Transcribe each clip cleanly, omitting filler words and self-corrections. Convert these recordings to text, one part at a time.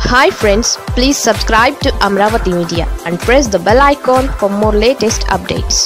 Hi friends, please subscribe to Amravati Media and press the bell icon for more latest updates.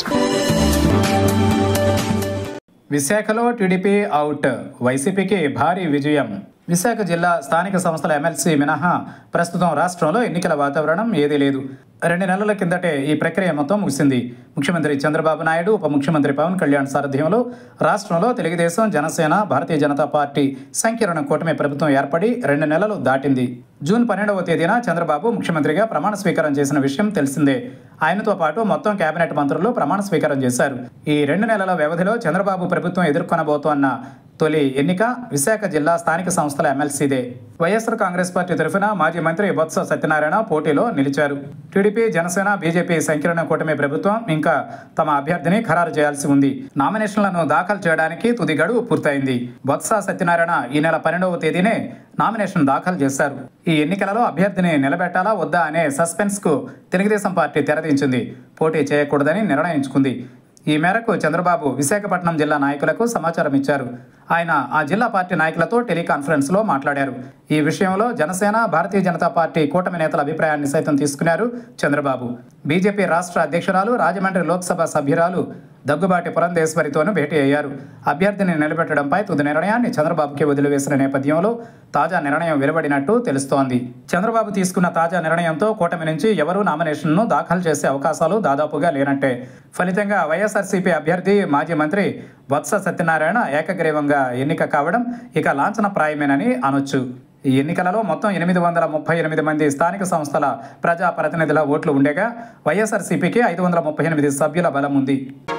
విశాఖలో TDP out, వైసీపీకి భారీ విజయం. విశాఖ జిల్లా స్థానిక సంస్థల ఎమ్మెల్సీ మినహా ప్రస్తుతం రాష్ట్రంలో ఎన్నికల వాతావరణం ఏదీ లేదు. 2 నెలల కిందటే ఈ ప్రక్రియ మొత్తం ముగిసింది. ముఖ్యమంత్రి చంద్రబాబు నాయుడు, ఉప ముఖ్యమంత్రి పవన్ కళ్యాణ్ సారథ్యంలో రాష్ట్రంలో తెలుగుదేశం, జనసేన, భారతీయ జనతా పార్టీ సంకీర్ణ కూటమి ప్రభుత్వం ఏర్పడి 2 నెలలు దాటింది. జూన్ 12వ తేదీన చంద్రబాబు ముఖ్యమంత్రిగా ప్రమాణ స్వీకారం చేసిన విషయం తెలిసిందే. ఆయనతో పాటు మొత్తం కేబినెట్ మంత్రులు ప్రమాణ స్వీకారం చేశారు. ఈ 2 నెలల వ్యవధిలో చంద్రబాబు ప్రభుత్వం ఎదుర్కొనబోతోన్న తొలి ఎన్నిక విశాఖ జిల్లా స్థానిక సంస్థల ఎమ్మెల్సీదే. వైఎస్ఆర్ కాంగ్రెస్ పార్టీ తరఫున మాజీ మంత్రి బొత్స సత్యనారాయణ పోటీలో నిలిచారు. టీడీపీ, జనసేన, బీజేపీ సంకీర్ణ కూటమి ప్రభుత్వం ఇంకా తమ అభ్యర్థిని ఖరారు చేయాల్సి ఉంది. నామినేషన్లను దాఖలు చేయడానికి తుది గడువు పూర్తయింది. బొత్స సత్యనారాయణ ఈ నెల 12వ తేదీనే నామినేషన్ దాఖలు చేశారు. ఈ ఎన్నికలలో అభ్యర్థిని నిలబెట్టాలా వద్దా అనే సస్పెన్స్కు తెలుగుదేశం పార్టీ తెరదించింది. పోటీ చేయకూడదని నిర్ణయించుకుంది. ఈ మేరకు చంద్రబాబు విశాఖపట్నం జిల్లా నాయకులకు సమాచారం ఇచ్చారు. ఆయన ఆ జిల్లా పార్టీ నాయకులతో టెలికాన్ఫరెన్స్లో మాట్లాడారు. ఈ విషయంలో జనసేన, భారతీయ జనతా పార్టీ కూటమి నేతల అభిప్రాయాన్ని సైతం తీసుకున్నారు చంద్రబాబు. బీజేపీ రాష్ట్ర అధ్యక్షురాలు, రాజమండ్రి లోక్సభ సభ్యురాలు దగ్గుబాటి పురంధేశ్వరితోనూ భేటీ అయ్యారు. అభ్యర్థిని నిలబెట్టడంపై తుది నిర్ణయాన్ని చంద్రబాబుకి వదిలివేసిన నేపథ్యంలో తాజా నిర్ణయం వెలువడినట్టు తెలుస్తోంది. చంద్రబాబు తీసుకున్న తాజా నిర్ణయంతో కూటమి నుంచి ఎవరూ నామినేషన్ను దాఖలు చేసే అవకాశాలు దాదాపుగా లేనట్టే. ఫలితంగా వైఎస్ఆర్సీపీ అభ్యర్థి మాజీ మంత్రి బొత్స సత్యనారాయణ ఏకగ్రీవంగా ఎన్నిక కావడం ఇక లాంఛనప్రాయమేనని అనొచ్చు. ఈ ఎన్నికలలో మొత్తం 838 మంది స్థానిక సంస్థల ప్రజాప్రతినిధుల ఓట్లు ఉండగా వైఎస్ఆర్సీపీకి 538 సభ్యుల బలం ఉంది.